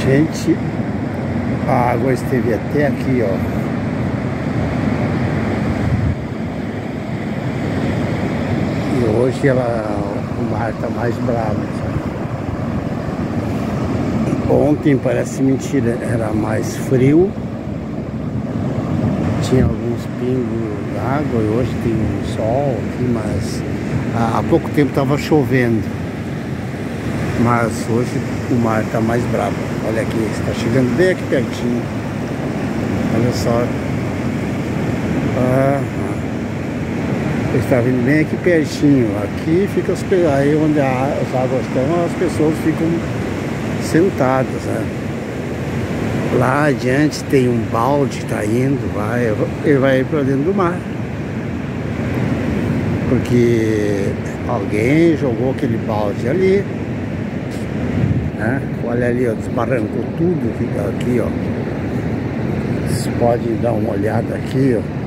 Gente, a água esteve até aqui, ó. E hoje o mar tá mais bravo, sabe? Ontem, parece mentira, era mais frio. Tinha alguns pingos d'água e hoje tem um sol aqui, mas há pouco tempo estava chovendo. Mas hoje o mar está mais bravo. Olha aqui, está chegando bem aqui pertinho. Olha só. Está vindo bem aqui pertinho. Aqui fica aí onde as águas estão, as pessoas ficam sentadas, né? Lá adiante tem um balde que está indo, ele vai para dentro do mar. Porque alguém jogou aquele balde ali, né? Olha ali, ó, desbarrancou tudo aqui, ó. Vocês podem dar uma olhada aqui, ó.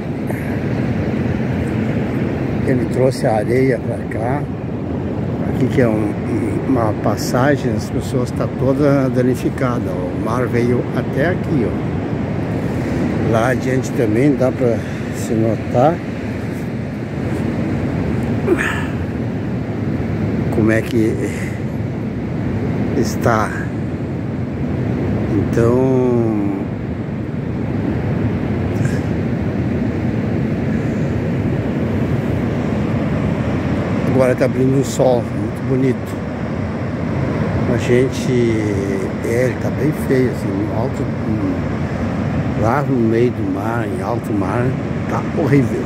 Ele trouxe a areia para cá. Aqui que é uma passagem, as pessoas estão toda danificada, ó. O mar veio até aqui, ó. Lá adiante também dá para se notar como é que está. Então agora está abrindo o sol, muito bonito. A gente, ele tá bem feio, assim, alto, lá no meio do mar, em alto mar, tá horrível.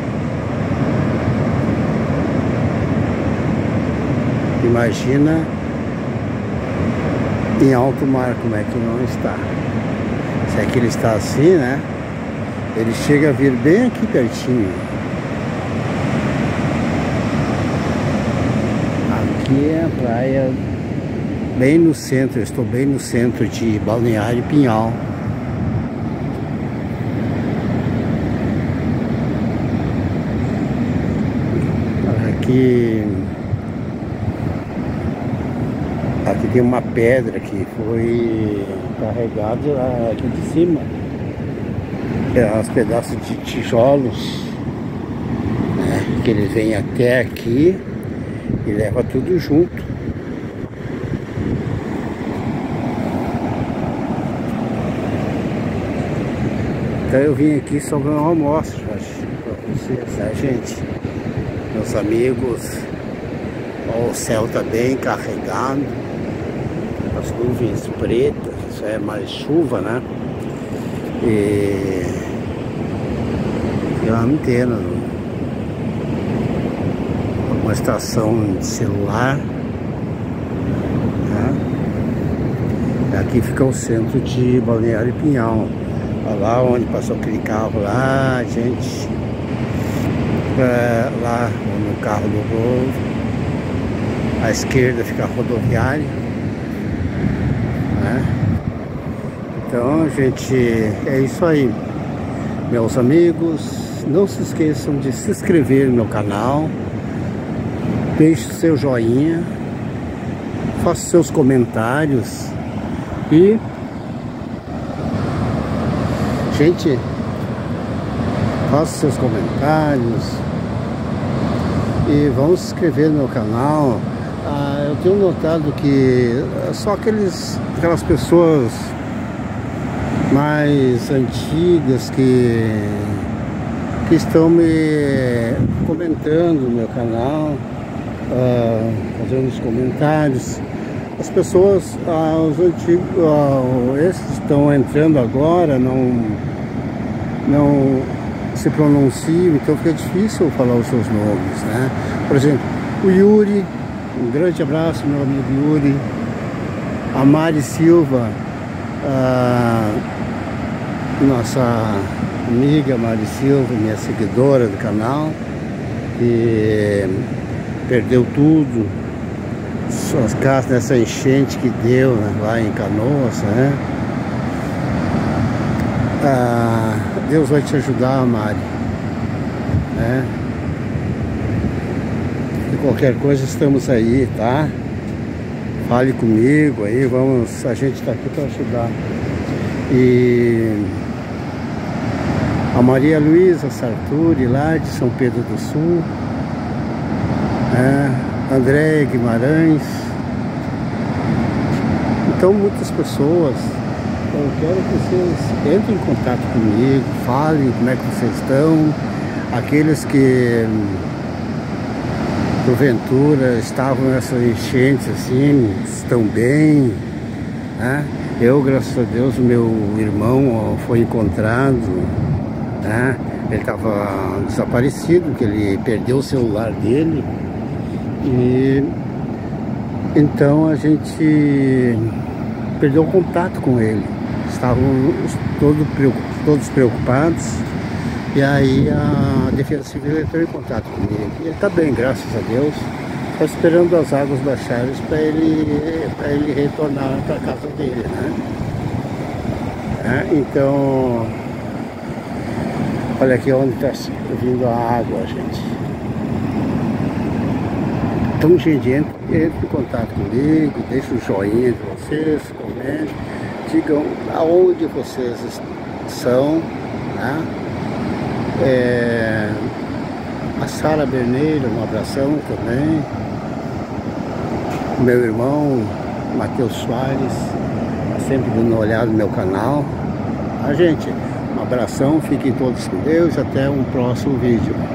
Imagina em alto mar como é que não está. Se é que ele está assim, né? Ele chega a vir bem aqui pertinho. Aqui é a praia bem no centro, eu estou bem no centro de Balneário Pinhal. Aqui tem uma pedra que foi carregada aqui de cima. Os pedaços de tijolos, né, que eles vêm até aqui e leva tudo junto. Então eu vim aqui só para uma amostra para vocês, né, gente? Meus amigos, ó, o céu tá bem carregado, as nuvens pretas, isso é mais chuva, né? E a antena, uma estação de celular, né? Aqui fica o centro de Balneário Pinhal. Olha lá onde passou aquele carro lá, gente. Lá no carro do Volvo. À esquerda fica a rodoviária, né? Então, gente, é isso aí. Meus amigos, não se esqueçam de se inscrever no meu canal. Deixe seu joinha. Faça seus comentários. E gente, faça seus comentários e vão se inscrever no meu canal. Eu tenho notado que só aquelas pessoas mais antigas que estão me comentando no meu canal, fazendo os comentários. As pessoas, os antigos, esses que estão entrando agora, não se pronunciam, então fica difícil falar os seus nomes, né? Por exemplo, o Yuri, um grande abraço, meu amigo Yuri. A Mari Silva, nossa amiga Mari Silva, minha seguidora do canal, que perdeu tudo, suas casas nessa enchente que deu, né, lá em Canoas, né? Deus vai te ajudar, Mari, né? E qualquer coisa estamos aí, tá? Fale comigo aí, vamos, a gente está aqui para ajudar. E a Maria Luísa Sarturi, lá de São Pedro do Sul, André Guimarães. Então muitas pessoas. Eu quero que vocês entrem em contato comigo, falem como é que vocês estão. Aqueles que porventura estavam nessas enchentes assim, estão bem, né? Eu, graças a Deus, o meu irmão foi encontrado, né? Ele estava desaparecido, porque ele perdeu o celular dele. E então a gente perdeu o contato com ele. Estavam todos preocupados. E aí a Defesa Civil entrou em contato comigo. E ele está bem, graças a Deus. Está esperando as águas baixarem para ele retornar para a casa dele, né? Então, olha aqui onde está vindo a água, gente. Então, gente, entre em contato comigo, deixa um joinha de vocês, comentem, digam aonde vocês são, né? A Sara Berneiro, um abração também. Meu irmão Matheus Soares está sempre dando uma olhada no meu canal. Gente, um abração, fiquem todos com Deus, até um próximo vídeo.